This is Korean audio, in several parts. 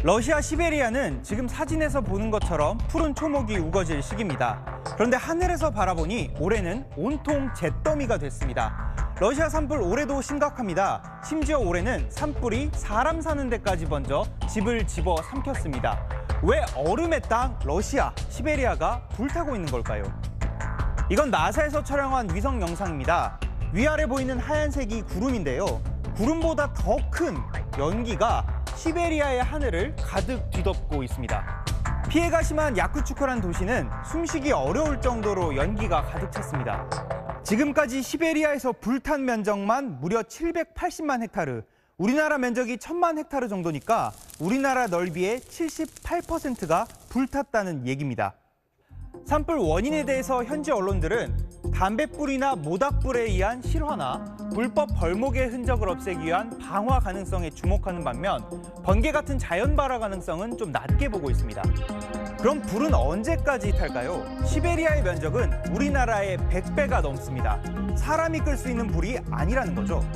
러시아 시베리아는 지금 사진에서 보는 것처럼 푸른 초목이 우거질 시기입니다. 그런데 하늘에서 바라보니 올해는 온통 잿더미가 됐습니다. 러시아 산불 올해도 심각합니다. 심지어 올해는 산불이 사람 사는 데까지 번져 집을 집어 삼켰습니다. 왜 얼음의 땅 러시아, 시베리아가 불타고 있는 걸까요? 이건 나사에서 촬영한 위성 영상입니다. 위아래 보이는 하얀색이 구름인데요. 구름보다 더 큰 연기가 시베리아의 하늘을 가득 뒤덮고 있습니다. 피해가 심한 야쿠츠크라는 도시는 숨쉬기 어려울 정도로 연기가 가득 찼습니다. 지금까지 시베리아에서 불탄 면적만 무려 780만 헥타르, 우리나라 면적이 1000만 헥타르 정도니까 우리나라 넓이의 78%가 불탔다는 얘기입니다. 산불 원인에 대해서 현지 언론들은 담뱃불이나 모닥불에 의한 실화나 불법 벌목의 흔적을 없애기 위한 방화 가능성에 주목하는 반면 번개 같은 자연 발화 가능성은 좀 낮게 보고 있습니다. 그럼 불은 언제까지 탈까요? 시베리아의 면적은 우리나라의 100배가 넘습니다. 사람이 끌 수 있는 불이 아니라는 거죠.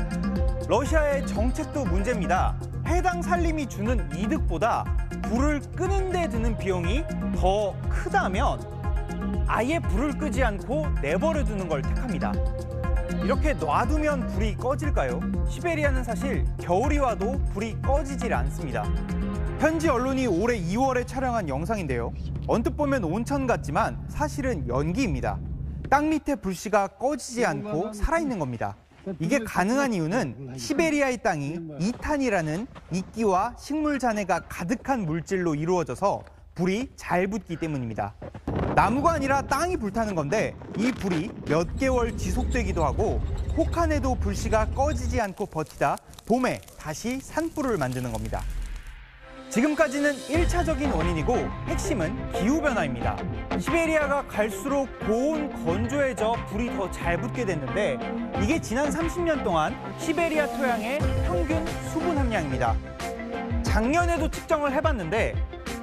러시아의 정책도 문제입니다. 해당 산림이 주는 이득보다 불을 끄는 데 드는 비용이 더 크다면 아예 불을 끄지 않고 내버려 두는 걸 택합니다. 이렇게 놔두면 불이 꺼질까요? 시베리아는 사실 겨울이 와도 불이 꺼지질 않습니다. 현지 언론이 올해 2월에 촬영한 영상인데요. 언뜻 보면 온천 같지만 사실은 연기입니다. 땅 밑에 불씨가 꺼지지 않고 살아있는 겁니다. 이게 가능한 이유는 시베리아의 땅이 이탄이라는 이끼와 식물 잔해가 가득한 물질로 이루어져서 불이 잘 붙기 때문입니다. 나무가 아니라 땅이 불타는 건데 이 불이 몇 개월 지속되기도 하고 혹한에도 불씨가 꺼지지 않고 버티다 봄에 다시 산불을 만드는 겁니다. 지금까지는 1차적인 원인이고 핵심은 기후변화입니다. 시베리아가 갈수록 고온 건조해져 불이 더 잘 붙게 됐는데 이게 지난 30년 동안 시베리아 토양의 평균 수분 함량입니다. 작년에도 측정을 해봤는데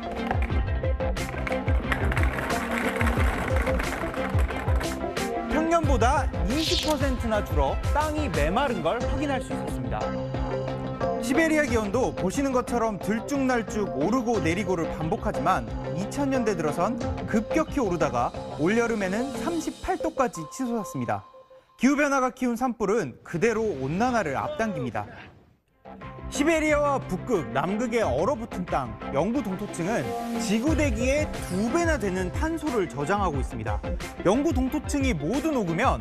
평년보다 20%나 줄어 땅이 메마른 걸 확인할 수 있었습니다. 시베리아 기온도 보시는 것처럼 들쭉날쭉 오르고 내리고를 반복하지만 2000년대 들어선 급격히 오르다가 올여름에는 38도까지 치솟았습니다. 기후변화가 키운 산불은 그대로 온난화를 앞당깁니다. 시베리아와 북극, 남극의 얼어붙은 땅, 영구 동토층은 지구 대기의 2배나 되는 탄소를 저장하고 있습니다. 영구 동토층이 모두 녹으면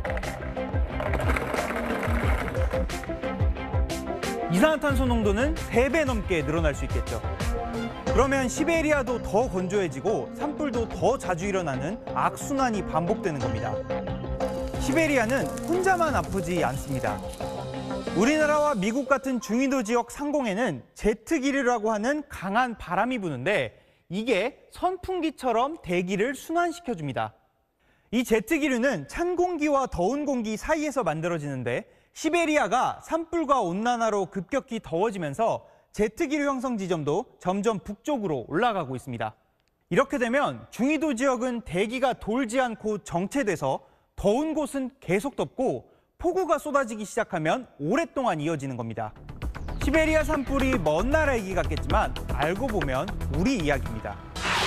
이산화탄소 농도는 3배 넘게 늘어날 수 있겠죠. 그러면 시베리아도 더 건조해지고 산불도 더 자주 일어나는 악순환이 반복되는 겁니다. 시베리아는 혼자만 아프지 않습니다. 우리나라와 미국 같은 중위도 지역 상공에는 제트기류라고 하는 강한 바람이 부는데 이게 선풍기처럼 대기를 순환시켜줍니다. 이 제트기류는 찬 공기와 더운 공기 사이에서 만들어지는데 시베리아가 산불과 온난화로 급격히 더워지면서 제트기류 형성 지점도 점점 북쪽으로 올라가고 있습니다. 이렇게 되면 중위도 지역은 대기가 돌지 않고 정체돼서 더운 곳은 계속 덥고 폭우가 쏟아지기 시작하면 오랫동안 이어지는 겁니다. 시베리아 산불이 먼 나라 얘기 같겠지만 알고 보면 우리 이야기입니다.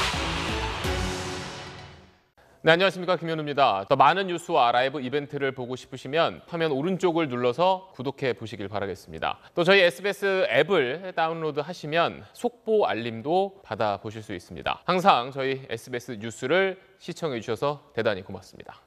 네, 안녕하십니까. 김현우입니다. 더 많은 뉴스와 라이브 이벤트를 보고 싶으시면 화면 오른쪽을 눌러서 구독해 보시길 바라겠습니다. 또 저희 SBS 앱을 다운로드 하시면 속보 알림도 받아보실 수 있습니다. 항상 저희 SBS 뉴스를 시청해 주셔서 대단히 고맙습니다.